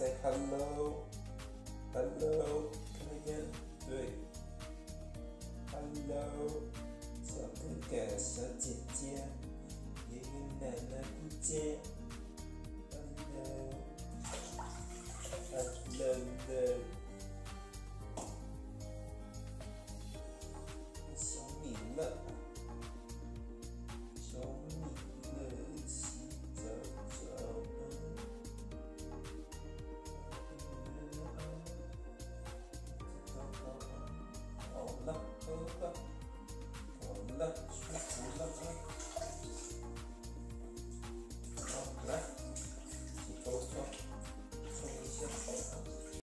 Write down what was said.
Say hello. Hello. Come again. 对。Hello。小哥哥，小姐姐，爷爷奶奶不见。Hello。Hello.